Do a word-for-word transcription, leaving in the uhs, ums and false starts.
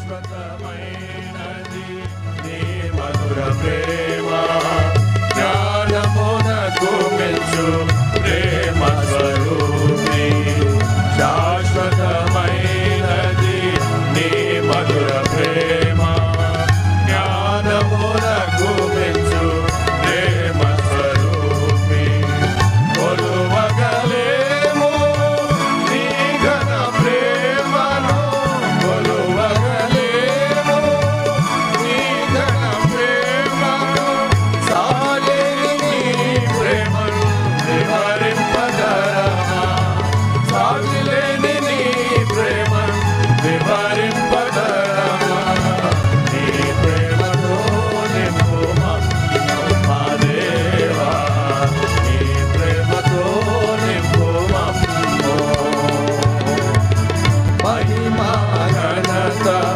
శాశ్వతమైనది నీ మధుర ప్రేమ జ్ఞానమునకు మించు ప్రేమ స్వరూపి శాశ్వతమైనది నీ మధుర ప్రేమ జ్ఞానమునకు మించు ప్రేమ స్వరూపి కొలువగలేము నీ ఘన ప్రేమను కొలువగలేము నీ ఘన ప్రేమను సాలేని నీ ప్రేమను వివరింపగలమా సాగిలేని నీ ప్రేమను వివరింపగలమా నీ ప్రేమతో నింపుమా మా దేవా నీ ప్రేమతో నింపుమా మహిమా ఘనత